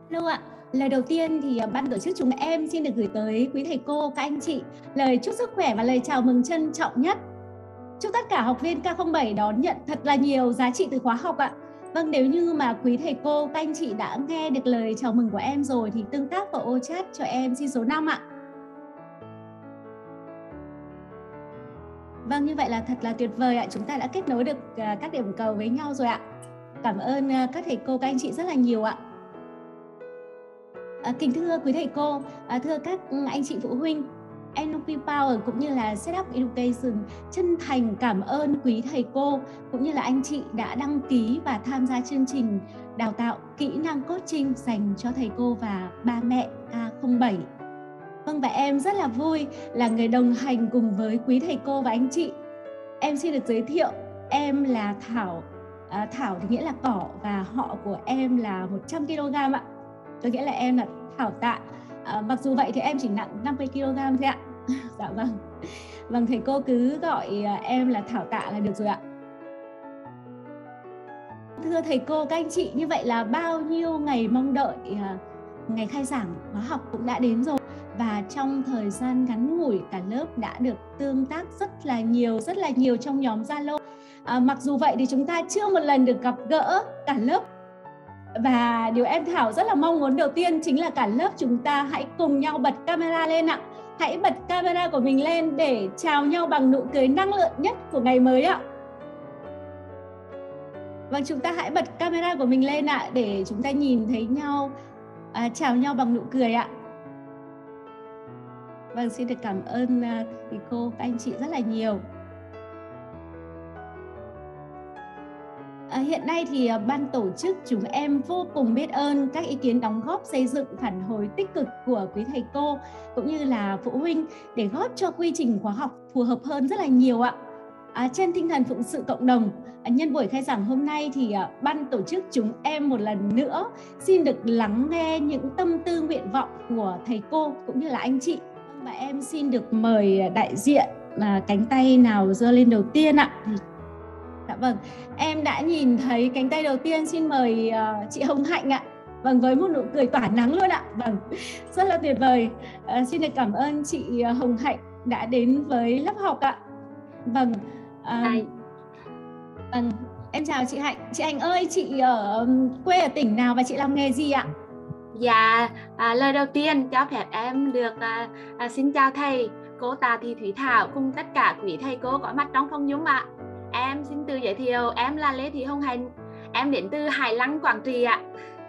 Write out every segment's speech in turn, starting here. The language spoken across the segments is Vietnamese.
Hello ạ. Lời đầu tiên thì ban tổ chức chúng em xin được gửi tới quý thầy cô, các anh chị lời chúc sức khỏe và lời chào mừng trân trọng nhất. Chúc tất cả học viên K07 đón nhận thật là nhiều giá trị từ khóa học ạ. Vâng, nếu như mà quý thầy cô, các anh chị đã nghe được lời chào mừng của em rồi thì tương tác vào ô chat cho em xin số 5 ạ. Vâng, như vậy là thật là tuyệt vời ạ. Chúng ta đã kết nối được các điểm cầu với nhau rồi ạ. Cảm ơn các thầy cô, các anh chị rất là nhiều ạ. Kính thưa quý thầy cô, thưa các anh chị phụ huynh, NLP Power cũng như là Setup Education chân thành cảm ơn quý thầy cô cũng như là anh chị đã đăng ký và tham gia chương trình đào tạo kỹ năng coaching dành cho thầy cô và ba mẹ K07. Vâng, và em rất là vui là người đồng hành cùng với quý thầy cô và anh chị. Em xin được giới thiệu, em là Thảo. Thảo thì nghĩa là cỏ và họ của em là 100 kg ạ. Có nghĩa là em là Thảo Tạ. Mặc dù vậy thì em chỉ nặng 50 kg thôi ạ. Dạ vâng. Vâng, thầy cô cứ gọi em là Thảo Tạ là được rồi ạ. Thưa thầy cô, các anh chị, như vậy là bao nhiêu ngày mong đợi ngày khai giảng khóa học cũng đã đến rồi. Và trong thời gian ngắn ngủi cả lớp đã được tương tác rất là nhiều trong nhóm Zalo. Mặc dù vậy thì chúng ta chưa một lần được gặp gỡ cả lớp. Và điều em Thảo rất là mong muốn đầu tiên chính là cả lớp chúng ta hãy cùng nhau bật camera lên ạ. Hãy bật camera của mình lên để chào nhau bằng nụ cười năng lượng nhất của ngày mới ạ. Vâng, chúng ta hãy bật camera của mình lên ạ để chúng ta nhìn thấy nhau, chào nhau bằng nụ cười ạ. Vâng, xin được cảm ơn thầy cô, các anh chị rất là nhiều. Hiện nay thì ban tổ chức chúng em vô cùng biết ơn các ý kiến đóng góp xây dựng phản hồi tích cực của quý thầy cô cũng như là phụ huynh để góp cho quy trình khóa học phù hợp hơn rất là nhiều ạ. Trên tinh thần phụng sự cộng đồng, nhân buổi khai giảng hôm nay thì ban tổ chức chúng em một lần nữa xin được lắng nghe những tâm tư nguyện vọng của thầy cô cũng như là anh chị. Và em xin được mời đại diện cánh tay nào giơ lên đầu tiên ạ. Dạ vâng, em đã nhìn thấy cánh tay đầu tiên, xin mời chị Hồng Hạnh ạ. Vâng, với một nụ cười tỏa nắng luôn ạ. Vâng, rất là tuyệt vời. Xin được cảm ơn chị Hồng Hạnh đã đến với lớp học ạ. Vâng, vâng, em chào chị Hạnh. Chị Hạnh ơi, chị ở quê ở tỉnh nào và chị làm nghề gì ạ? Dạ, lời đầu tiên cho phép em được xin chào thầy, cô Tạ Thị Thúy Thảo cùng tất cả quý thầy cô có mặt trong phòng Zoom ạ. Em xin tự giới thiệu, em là Lê Thị Hồng Hạnh, em đến từ Hải Lăng, Quảng Trị ạ.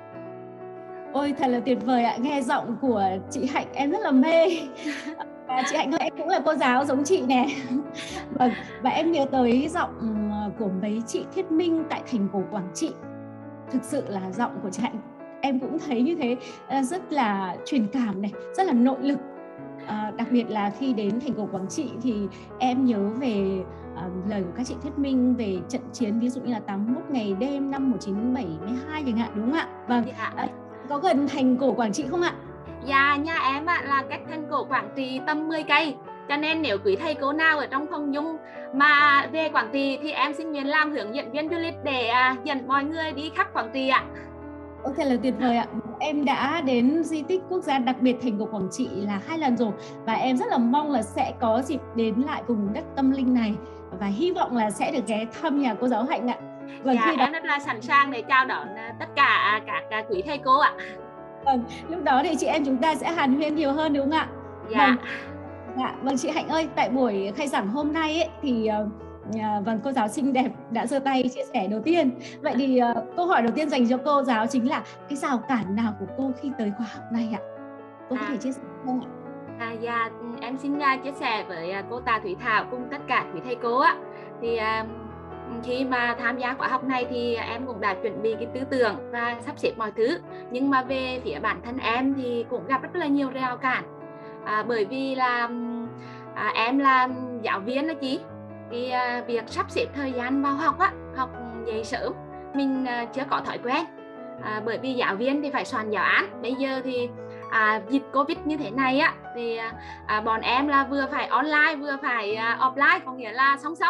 Ôi, thật là tuyệt vời ạ, nghe giọng của chị Hạnh em rất là mê. Và chị Hạnh ơi, em cũng là cô giáo giống chị nè. Vâng, và em nhớ tới giọng của mấy chị Thiết Minh tại thành cổ Quảng Trị. Thực sự là giọng của chị Hạnh em cũng thấy như thế, rất là truyền cảm này, rất là nội lực. Đặc biệt là khi đến thành cổ Quảng Trị thì em nhớ về lời của các chị Thuyết Minh về trận chiến ví dụ như là 81 ngày đêm năm 1972 chẳng hạn, đúng không ạ? Vâng, có gần thành cổ Quảng Trị không ạ? Dạ, nhà em là cách thành cổ Quảng Trị tầm 10 cây. Cho nên nếu quý thầy cô nào ở trong phòng Zoom mà về Quảng Trị thì em xin nguyện làm hướng dẫn viên du lịch để dẫn mọi người đi khắp Quảng Trị ạ. Ok, là tuyệt vời ạ. Em đã đến di tích quốc gia đặc biệt thành cổ Quảng Trị là 2 lần rồi và em rất là mong là sẽ có dịp đến lại vùng đất tâm linh này và hy vọng là sẽ được ghé thăm nhà cô giáo Hạnh ạ. Vâng, dạ, em rất là sẵn sàng để chào đón tất cả các quý thầy cô ạ. Vâng, lúc đó thì chị em chúng ta sẽ hàn huyên nhiều hơn đúng không ạ? Dạ. Vâng, chị Hạnh ơi, tại buổi khai giảng hôm nay ấy, thì vâng, cô giáo xinh đẹp đã giơ tay chia sẻ đầu tiên. Vậy thì câu hỏi đầu tiên dành cho cô giáo chính là cái rào cản nào của cô khi tới khóa học này ạ? Cô có thể chia sẻ không ạ? Dạ, em xin chia sẻ với cô Tạ Thúy Thảo cùng tất cả quý thầy cô ạ. Thì khi mà tham gia khóa học này thì em cũng đã chuẩn bị cái tư tưởng và sắp xếp mọi thứ. Nhưng mà về phía bản thân em thì cũng gặp rất là nhiều rào cản. Bởi vì là em là giáo viên đó chị. Thì việc sắp xếp thời gian vào học học dậy sớm mình chưa có thói quen. Bởi vì giáo viên thì phải soạn giáo án. Bây giờ thì dịch Covid như thế này thì bọn em là vừa phải online vừa phải offline, có nghĩa là song song.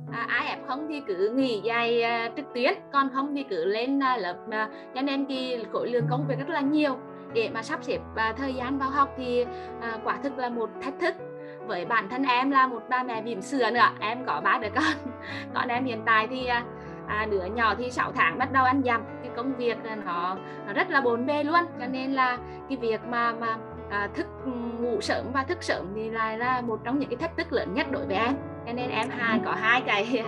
ai ép không thì cứ nghỉ dạy trực tuyến, còn không thì cứ lên lớp, cho nên cái khối lượng công việc rất là nhiều. Để mà sắp xếp thời gian vào học thì quả thực là một thách thức. Với bản thân em là một bà mẹ bỉm sữa nữa, em có 3 đứa con. Còn em hiện tại thì đứa nhỏ thì 6 tháng bắt đầu ăn dặm, cái công việc nó rất là bộn bề luôn, cho nên là cái việc mà thức ngủ sớm và thức sớm thì lại là một trong những cái thách thức lớn nhất đối với em. Cho nên em có hai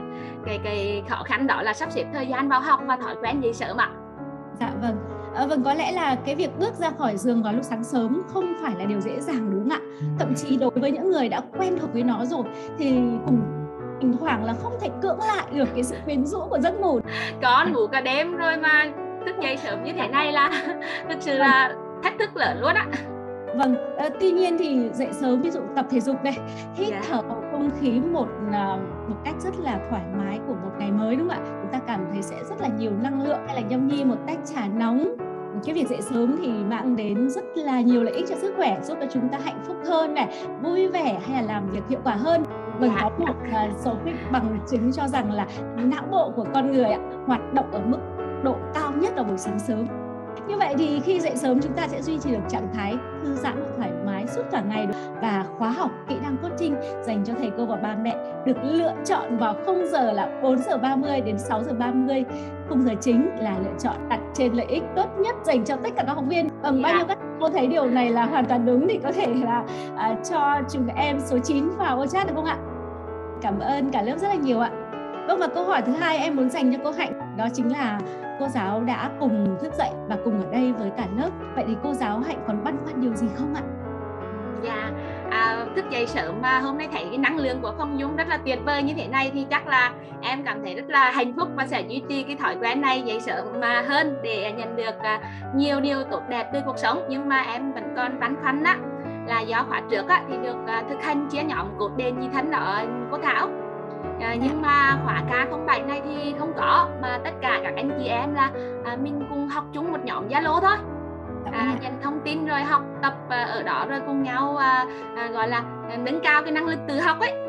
cái khó khăn, đó là sắp xếp thời gian vào học và thói quen dậy sớm ạ. Dạ vâng. Vâng, có lẽ là cái việc bước ra khỏi giường vào lúc sáng sớm không phải là điều dễ dàng, đúng không ạ? Thậm chí đối với những người đã quen thuộc với nó rồi thì cũng thỉnh thoảng là không thể cưỡng lại được cái sự quyến rũ của giấc ngủ. Con ngủ cả đêm rồi mà thức dậy sớm như thế này là thực sự là thách thức lớn luôn á. Vâng, tuy nhiên thì dậy sớm, ví dụ tập thể dục này, hít thở bầu không khí một cách rất là thoải mái của một ngày mới, đúng không ạ? Chúng ta cảm thấy sẽ rất là nhiều năng lượng, hay là nhâm nhi một tách trà nóng. Cái việc dậy sớm thì mang đến rất là nhiều lợi ích cho sức khỏe, giúp cho chúng ta hạnh phúc hơn này, vui vẻ hay là làm việc hiệu quả hơn. Vâng, có một số cái bằng chứng cho rằng là não bộ của con người hoạt động ở mức độ cao nhất vào buổi sáng sớm. Như vậy thì khi dậy sớm chúng ta sẽ duy trì được trạng thái thư giãn và thoải mái suốt cả ngày. Và khóa học kỹ năng coaching dành cho thầy cô và ba mẹ được lựa chọn vào khung giờ là 4:30 đến 6:30. Khung giờ chính là lựa chọn đặt trên lợi ích tốt nhất dành cho tất cả các học viên. Bao nhiêu các cô thấy điều này là hoàn toàn đúng thì có thể là cho chúng em số 9 vào chat được không ạ? Cảm ơn cả lớp rất là nhiều ạ. Vâng, và câu hỏi thứ hai em muốn dành cho cô Hạnh, đó chính là cô giáo đã cùng thức dậy và cùng ở đây với cả lớp. Vậy thì cô giáo Hạnh còn băn khoăn điều gì không ạ? Dạ, thức dậy sớm mà hôm nay thấy cái năng lượng của Phong Dung rất là tuyệt vời như thế này thì chắc là em cảm thấy rất là hạnh phúc và sẽ duy trì cái thói quen này dậy sớm mà hơn để nhận được nhiều điều tốt đẹp từ cuộc sống. Nhưng mà em vẫn còn băn khoăn á, là do khóa trước thì được thực hành chia nhóm cốt đền nhị thân đó cô Thảo. Nhưng mà khóa K07 này thì không có, mà tất cả các anh chị em là mình cùng học chung một nhóm Zalo thôi, nhận thông tin rồi học tập ở đó, rồi cùng nhau gọi là nâng cao cái năng lực tự học ấy.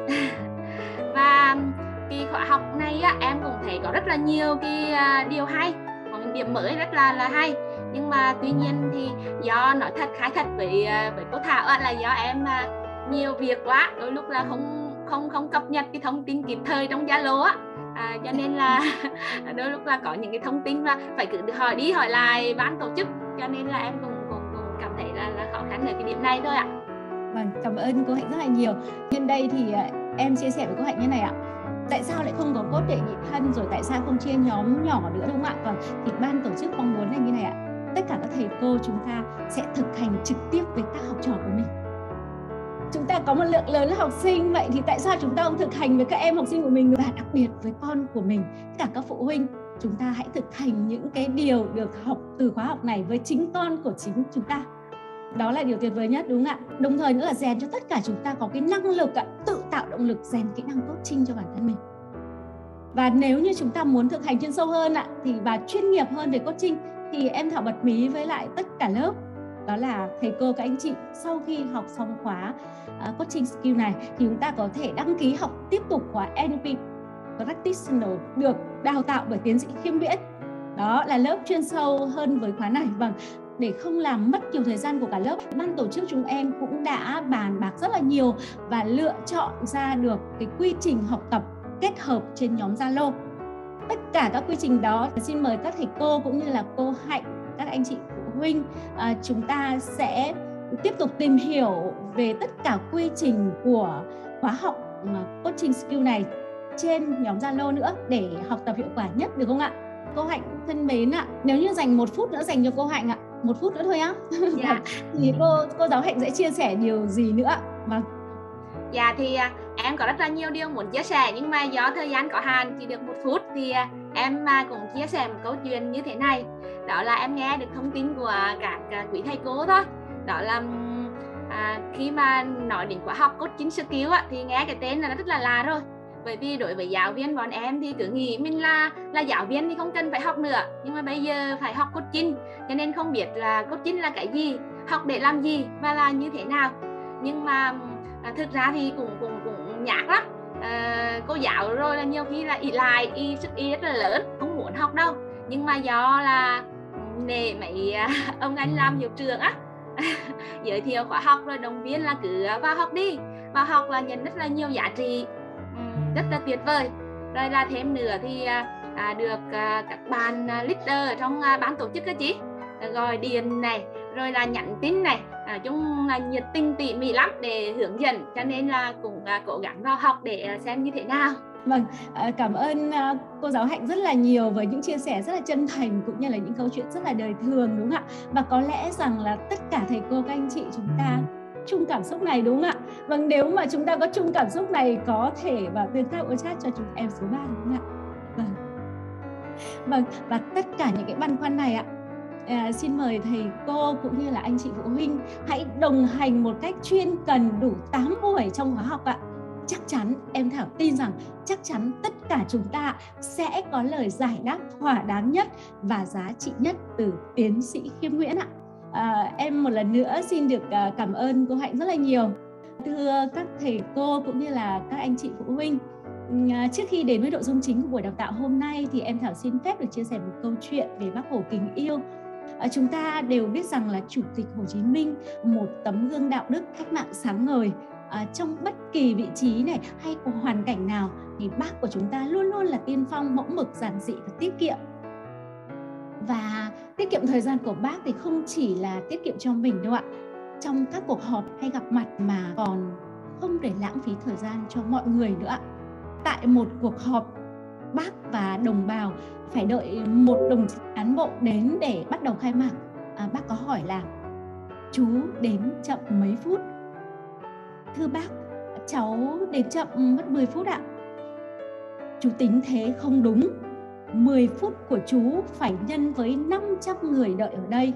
Và cái khóa học này em cũng thấy có rất là nhiều cái điều hay, có những điểm mới rất là hay. Nhưng mà tuy nhiên thì do nói thật khá thật với cô Thảo là do em nhiều việc quá, đôi lúc là không cập nhật cái thông tin kịp thời trong Zalo cho nên là đôi lúc là có những cái thông tin mà phải cứ hỏi đi hỏi lại ban tổ chức, cho nên là em cũng cảm thấy là khó khăn ở cái điểm này thôi ạ. Vâng, cảm ơn cô Hạnh rất là nhiều. Nhân đây thì em chia sẻ với cô Hạnh như này ạ. Tại sao lại không có cốt đệ nhị thân, rồi tại sao không chia nhóm nhỏ nữa, đúng không ạ? Vâng, thì ban tổ chức mong muốn là như này ạ. Tất cả các thầy cô chúng ta sẽ thực hành trực tiếp với các học trò của mình. Chúng ta có một lượng lớn học sinh, vậy thì tại sao chúng ta không thực hành với các em học sinh của mình, và đặc biệt với con của mình? Tất cả các phụ huynh, chúng ta hãy thực hành những cái điều được học từ khóa học này với chính con của chính chúng ta. Đó là điều tuyệt vời nhất, đúng không ạ? Đồng thời nữa là rèn cho tất cả chúng ta có cái năng lực tự tạo động lực, rèn kỹ năng coaching cho bản thân mình. Và nếu như chúng ta muốn thực hành chuyên sâu hơn thì và chuyên nghiệp hơn về coaching, thì em Thảo bật mí với lại tất cả lớp, đó là thầy cô các anh chị sau khi học xong khóa coaching skill này thì chúng ta có thể đăng ký học tiếp tục khóa NLP Practitioner được đào tạo bởi tiến sĩ Khiêm Viễn. Đó là lớp chuyên sâu hơn với khóa này. Vâng, để không làm mất nhiều thời gian của cả lớp, ban tổ chức chúng em cũng đã bàn bạc rất là nhiều và lựa chọn ra được cái quy trình học tập kết hợp trên nhóm Zalo. Tất cả các quy trình đó xin mời các thầy cô cũng như là cô Hạnh, các anh chị phụ huynh, chúng ta sẽ tiếp tục tìm hiểu về tất cả quy trình của khóa học coaching skill này trên nhóm Zalo nữa để học tập hiệu quả nhất, được không ạ? Cô Hạnh thân mến nếu như dành 1 phút nữa dành cho cô Hạnh 1 phút nữa thôi Dạ. Thì cô giáo Hạnh sẽ chia sẻ điều gì nữa? Vâng. Dạ thì em có rất là nhiều điều muốn chia sẻ, nhưng mà do thời gian có hạn chỉ được 1 phút thì em cũng chia sẻ một câu chuyện như thế này. Đó là em nghe được thông tin của các quý thầy cô thôi. Đó là khi mà nói đến khóa học coaching skill thì nghe cái tên là rất là lạ rồi. Bởi vì đối với giáo viên bọn em thì cứ nghĩ mình là giáo viên thì không cần phải học nữa, nhưng mà bây giờ phải học coaching, cho nên không biết là coaching là cái gì, học để làm gì và là như thế nào. Nhưng mà thực ra thì cũng nhạc lắm. cô giáo rồi là nhiều khi là ỷ lại, sức ý rất là lớn, không muốn học đâu. Nhưng mà do là nể mấy ông anh làm hiệu trưởng á giới thiệu khóa học rồi động viên là cứ vào học đi, vào học là nhận rất là nhiều giá trị, rất là tuyệt vời. Rồi là thêm nữa thì được các bạn leader trong ban tổ chức đó chị gọi điện này, rồi là nhắn tin này, nói chung là nhiệt tình tỉ mỉ lắm để hướng dẫn, cho nên là cũng cố gắng vào học để xem như thế nào. Vâng, cảm ơn cô giáo Hạnh rất là nhiều với những chia sẻ rất là chân thành cũng như là những câu chuyện rất là đời thường, đúng không ạ? Và có lẽ rằng là tất cả thầy cô các anh chị chúng ta chung cảm xúc này, đúng không ạ? Vâng, nếu mà chúng ta có chung cảm xúc này có thể vào tương tác chat cho chúng em số 3, đúng không ạ? Vâng, và tất cả những cái băn khoăn này ạ, xin mời thầy cô cũng như là anh chị phụ huynh hãy đồng hành một cách chuyên cần đủ 8 buổi trong khóa học ạ. Chắc chắn, em Thảo tin rằng chắc chắn tất cả chúng ta sẽ có lời giải đáp thỏa đáng nhất và giá trị nhất từ tiến sĩ Khiêm Nguyễn ạ. Em một lần nữa xin được cảm ơn cô Hạnh rất là nhiều. Thưa các thầy cô cũng như là các anh chị phụ huynh, trước khi đến với nội dung chính của buổi đào tạo hôm nay thì em Thảo xin phép được chia sẻ một câu chuyện về Bác Hồ kính yêu. Chúng ta đều biết rằng là Chủ tịch Hồ Chí Minh, một tấm gương đạo đức cách mạng sáng ngời. Trong bất kỳ vị trí này hay của hoàn cảnh nào thì Bác của chúng ta luôn luôn là tiên phong, mẫu mực, giản dị và tiết kiệm. Và tiết kiệm thời gian của Bác thì không chỉ là tiết kiệm cho mình đâu ạ. Trong các cuộc họp hay gặp mặt mà còn không để lãng phí thời gian cho mọi người nữa ạ. Tại một cuộc họp, Bác và đồng bào phải đợi một đồng chí cán bộ đến để bắt đầu khai mạc. Bác có hỏi là: chú đến chậm mấy phút? Thưa bác, cháu đến chậm mất 10 phút ạ. Chú tính thế không đúng. 10 phút của chú phải nhân với 500 người đợi ở đây.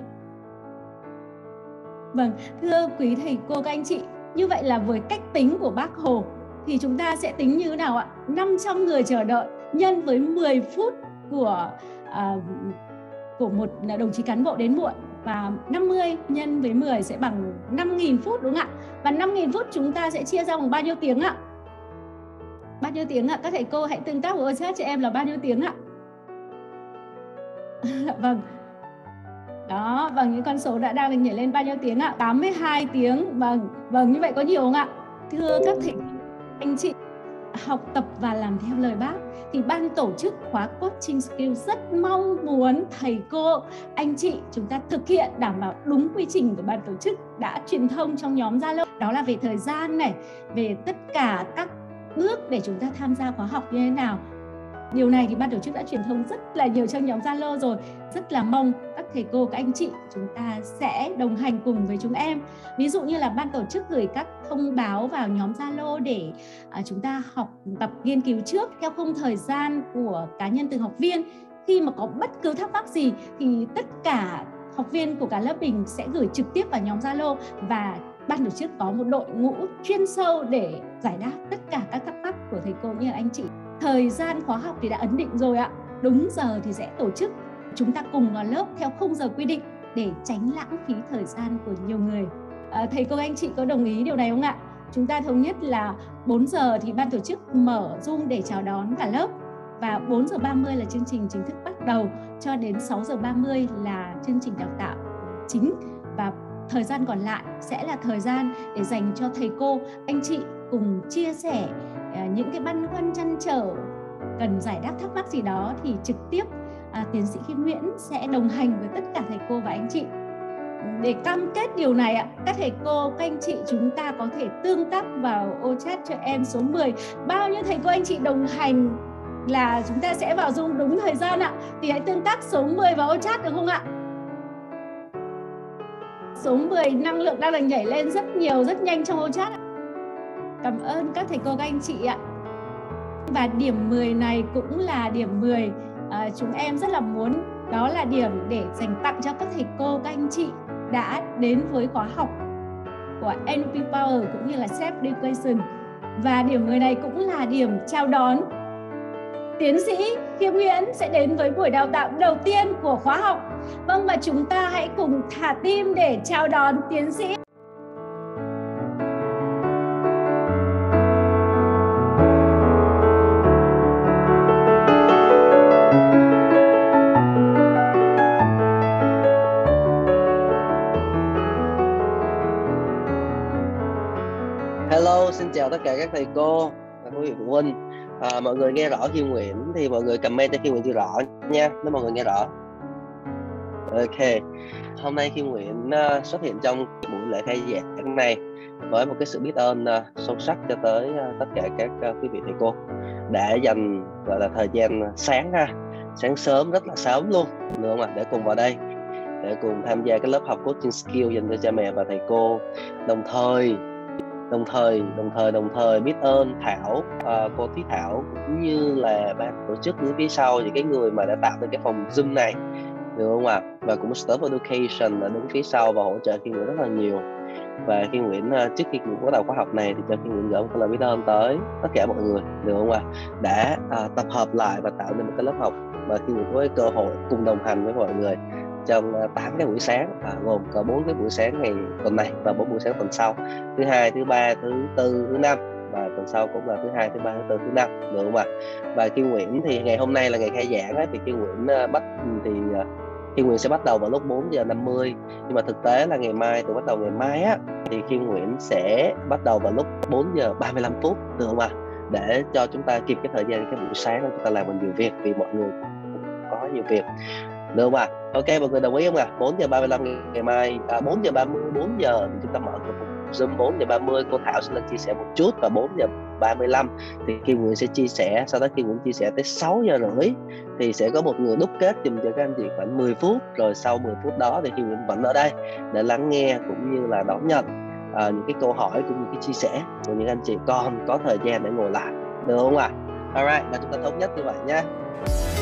Vâng, thưa quý thầy cô các anh chị, như vậy là với cách tính của Bác Hồ thì chúng ta sẽ tính như thế nào ạ? 500 người chờ đợi nhân với 10 phút của một đồng chí cán bộ đến muộn, và 50 nhân với 10 sẽ bằng 5.000 phút, đúng không ạ? Và 5.000 phút chúng ta sẽ chia ra bằng bao nhiêu tiếng ạ? Bao nhiêu tiếng ạ? Các thầy cô hãy tương tác với chat cho em là bao nhiêu tiếng ạ? Vâng. Đó, bằng những con số đã đang được nhảy lên bao nhiêu tiếng ạ? 82 tiếng. Vâng, như vậy có nhiều không ạ? Thưa các thầy anh chị, học tập và làm theo lời Bác thì ban tổ chức khóa Coaching Skill rất mong muốn thầy cô, anh chị chúng ta thực hiện đảm bảo đúng quy trình của ban tổ chức đã truyền thông trong nhóm Zalo. Đó là về thời gian này, về tất cả các bước để chúng ta tham gia khóa học như thế nào. Điều này thì ban tổ chức đã truyền thông rất là nhiều trong nhóm Zalo rồi. Rất là mong các thầy cô, các anh chị chúng ta sẽ đồng hành cùng với chúng em. Ví dụ như là ban tổ chức gửi các thông báo vào nhóm Zalo để chúng ta học tập nghiên cứu trước theo khung thời gian của cá nhân từng học viên. Khi mà có bất cứ thắc mắc gì thì tất cả học viên của cả lớp mình sẽ gửi trực tiếp vào nhóm Zalo, và ban tổ chức có một đội ngũ chuyên sâu để giải đáp tất cả các thắc mắc của thầy cô như là anh chị. Thời gian khóa học thì đã ấn định rồi ạ. Đúng giờ thì sẽ tổ chức. Chúng ta cùng vào lớp theo khung giờ quy định để tránh lãng phí thời gian của nhiều người. Thầy cô anh chị có đồng ý điều này không ạ? Chúng ta thống nhất là 4 giờ thì ban tổ chức mở Zoom để chào đón cả lớp. Và 4 giờ 30 là chương trình chính thức bắt đầu, cho đến 6 giờ 30 là chương trình đào tạo chính. Và thời gian còn lại sẽ là thời gian để dành cho thầy cô, anh chị cùng chia sẻ những cái băn khoăn trăn trở, cần giải đáp thắc mắc gì đó thì trực tiếp tiến sĩ Khiêm Nguyễn sẽ đồng hành với tất cả thầy cô và anh chị. Để cam kết điều này ạ, các thầy cô, các anh chị chúng ta có thể tương tác vào ô chat cho em số 10. Bao nhiêu thầy cô anh chị đồng hành là chúng ta sẽ vào Zoom đúng thời gian ạ. Thì hãy tương tác số 10 vào ô chat được không ạ? Số 10 năng lượng đang được nhảy lên rất nhiều, rất nhanh trong ô chat. Cảm ơn các thầy cô, các anh chị ạ. Và điểm 10 này cũng là điểm 10 chúng em rất là muốn, đó là điểm để dành tặng cho các thầy cô, các anh chị đã đến với khóa học của NLP Power cũng như là Self Education. Và điểm 10 này cũng là điểm chào đón tiến sĩ Khiêm Nguyễn sẽ đến với buổi đào tạo đầu tiên của khóa học. Vâng, và chúng ta hãy cùng thả tim để chào đón tiến sĩ. chào tất cả các thầy cô và quý vị phụ huynh. Mọi người nghe rõ Kim Nguyễn thì mọi người comment cho Kim Nguyễn chữ rõ nha, nếu mọi người nghe rõ. Ok, hôm nay Kim Nguyễn xuất hiện trong buổi lễ khai giảng này với một cái sự biết ơn sâu sắc cho tới tất cả các quý vị thầy cô đã dành gọi là thời gian sáng sớm, rất là sớm luôn, được không ạ, để cùng vào đây để cùng tham gia cái lớp học coaching skill dành cho cha mẹ và thầy cô. Đồng thời biết ơn Thảo, cô Thúy Thảo, cũng như là ban tổ chức đứng phía sau, những cái người mà đã tạo ra cái phòng Zoom này, được không ạ? Và cũng Stop Education đã đứng phía sau và hỗ trợ Kim Nguyễn rất là nhiều. Và Kim Nguyễn trước khi Kim Nguyễn bắt đầu khóa học này thì cho Kim Nguyễn gửi một lời biết ơn tới tất cả mọi người, được không ạ? Đã tập hợp lại và tạo nên một cái lớp học và Kim Nguyễn có cái cơ hội cùng đồng hành với mọi người trong 8 cái buổi sáng, gồm có 4 cái buổi sáng ngày tuần này và 4 buổi sáng tuần sau, thứ hai, thứ ba, thứ tư, thứ năm, và tuần sau cũng là thứ hai, thứ ba, thứ tư, thứ năm, được không ạ? Và Kim Nguyễn thì ngày hôm nay là ngày khai giảng ấy, thì Kim Nguyễn Kim Nguyễn sẽ bắt đầu vào lúc 4:50, nhưng mà thực tế là ngày mai, từ bắt đầu ngày mai á, thì Kim Nguyễn sẽ bắt đầu vào lúc 4:35, được không ạ? Để cho chúng ta kịp cái thời gian cái buổi sáng để chúng ta làm nhiều việc, vì mọi người có nhiều việc, được không ạ? Ok, mọi người đồng ý không ạ? 4:35 ngày mai, 4:30 thì chúng ta mở cái Zoom. 4:30 cô Thảo sẽ lên chia sẻ một chút, và 4:35 thì Kim Nguyễn sẽ chia sẻ, sau đó Kim Nguyễn chia sẻ tới 6:30 thì sẽ có một người đúc kết dùm cho các anh chị khoảng 10 phút, rồi sau 10 phút đó thì Kim Nguyễn vẫn ở đây để lắng nghe cũng như là đón nhận những cái câu hỏi cũng như cái chia sẻ của những anh chị còn có thời gian để ngồi lại, được không ạ? Alright, và chúng ta thống nhất như vậy nhé.